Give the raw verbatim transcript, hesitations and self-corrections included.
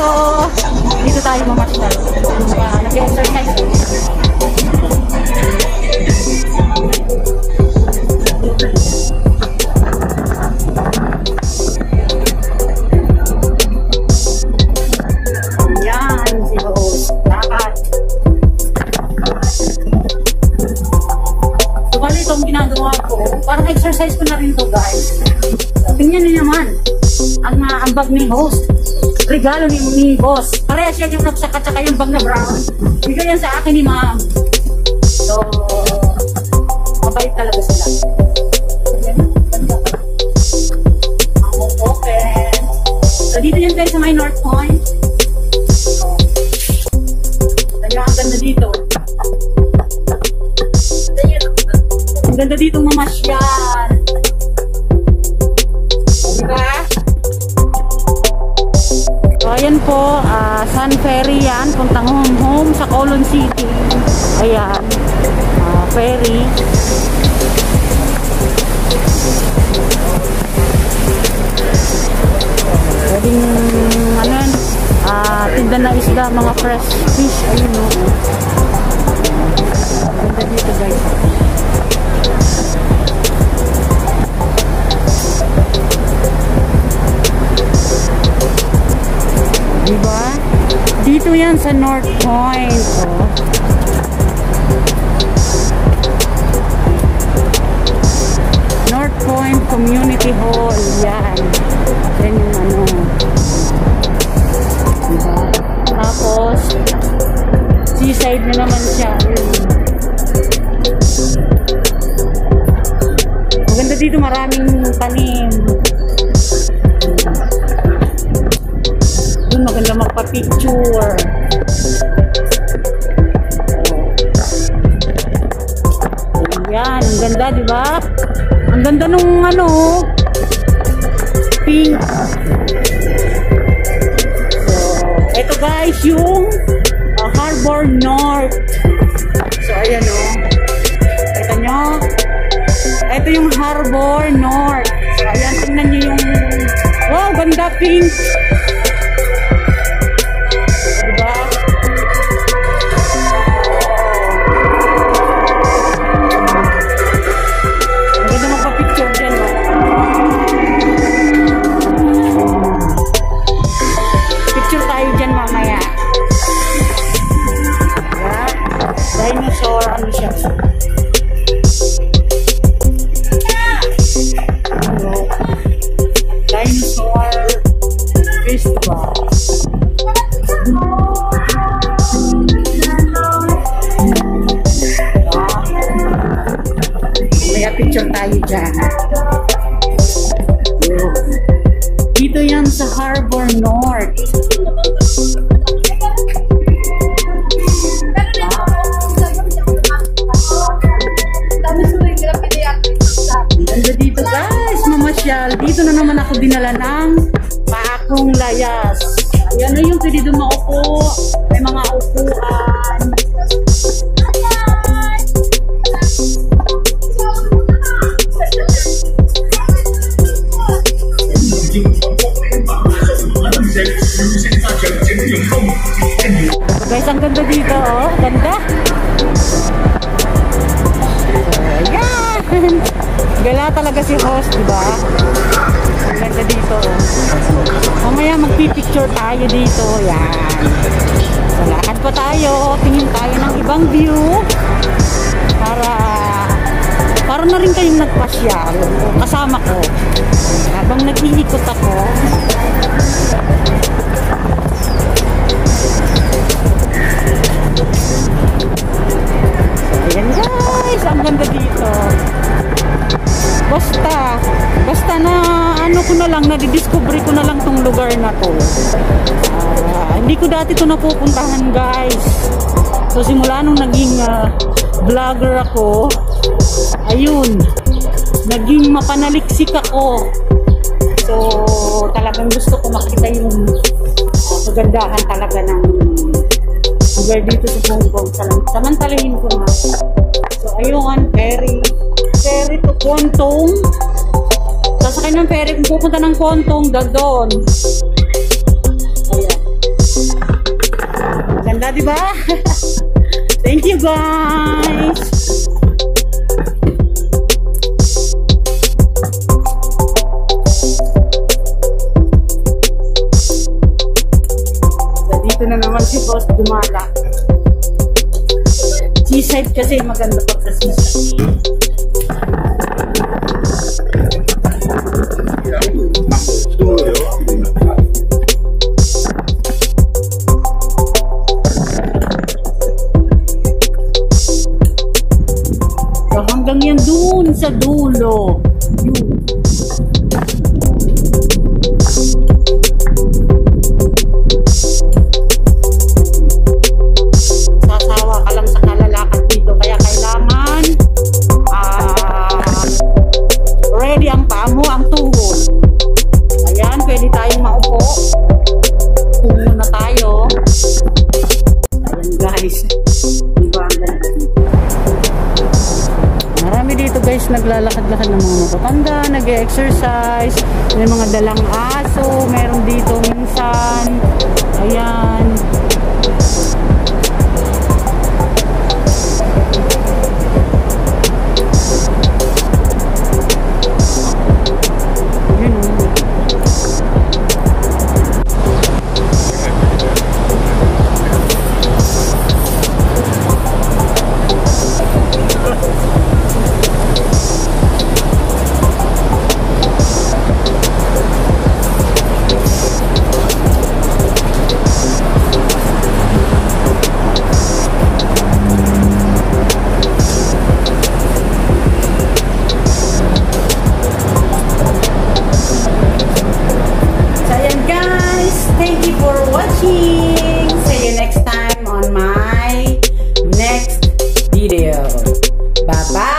Dito tayo mamasyal. Uh, Nag-exercise. Yan, si host. Dapat. So, bali itong ginagawa ko. Parang exercise ko na rin to, guys. Tingnan niyo naman. Ang uh, ambag ni host. Regalo ni, ni boss. Parehas yan yung nagsaka-tsaka yung bag na brown. Bigay yan sa akin ni ma'am. So, mabait talaga sila. Yan. Ang open. So, dito yan guys sa may North Point. Kaya ang ganda dito. Ang ganda dito mamasyal. Diba? So, ayan po, uh, Sun Ferry yan, puntang home home sa Colon City. Ayan, uh, ferry. Pwedeng, ano yan, uh, tinda na isda, mga fresh fish. Ayun o. Ganda dito guys. Diba? Dito yan sa North Point. Oh. North Point Community Hall. Yan. Yan yung ano. Diba? Tapos, seaside na naman siya. Maganda dito, maraming tanim. Maganda magpa-picture. Ayan, ang ganda, di ba? Ang ganda nung ano, pink. So, eto guys, yung uh, Harbour North. So, ayan o. Oh. Ito nyo. Ito yung Harbour North. So, ayan, tingnan nyo yung, wow, ganda, pink. Picture tayo dyan. Dito yan sa Harbour North. Ganda dito guys, mamasyal. Dito na naman ako dinala ng paakong layas. Ayan na yung pwede doon maupo. May mga upuan. Guys, ang ganda dito, oh. Ganda. Ayan. Gala talaga si host, diba? Ang ganda dito, oh. Mamaya magpipicture tayo dito. Yan. So, lakad pa tayo. Tingin tayo ng ibang view. Para para na rin kayong nagpasyal. Kasama ko. Habang nag-iikot ako. Ayan guys, ang ganda dito. Basta, basta na ano ko na lang, nadidiscovery ko na lang tong lugar na to. Uh, hindi ko dati to napupuntahan guys. So simula nung naging uh, vlogger ako, ayun, naging mapanaliksik ako. So talagang gusto ko makita yung uh, kagandahan talaga ng lugar dito sa Hongkong. Samantalahin ko na. So ayun, ferry. Ferry to Kontong. Sasakay ng ferry kung pupunta ng Kontong, doon. Ayan. Ganda, di ba? Thank you, guys! So, dito na naman si Boss Dumala. Seaside kasi maganda pag sa seaside. So, hanggang yan dun sa dulo. Yun. Sasawa ka lang sa kalalakad dito. Kaya kailangan uh, ready ang paa mo, ang tuhod. Ayan, pwede tayong maupo. Tungo na tayo. Ayan guys. Diba ang ganda dito? Marami dito guys, naglalakad-lakad ng mga matatanda, nag-e-exercise. May mga dalang aso, meron dito minsan. Ayan. Thank you for watching. See you next time on my next video. Bye bye.